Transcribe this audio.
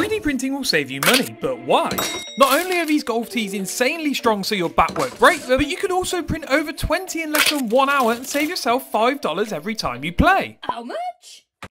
3D printing will save you money, but why? Not only are these golf tees insanely strong so your back won't break them, but you can also print over 20 in less than 1 hour and save yourself $5 every time you play. How much?